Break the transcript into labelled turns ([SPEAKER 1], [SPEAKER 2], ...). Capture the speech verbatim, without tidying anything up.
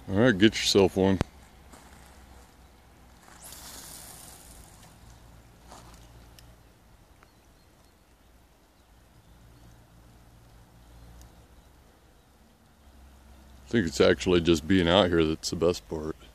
[SPEAKER 1] Alright, get yourself one. I think it's actually just being out here that's the best part.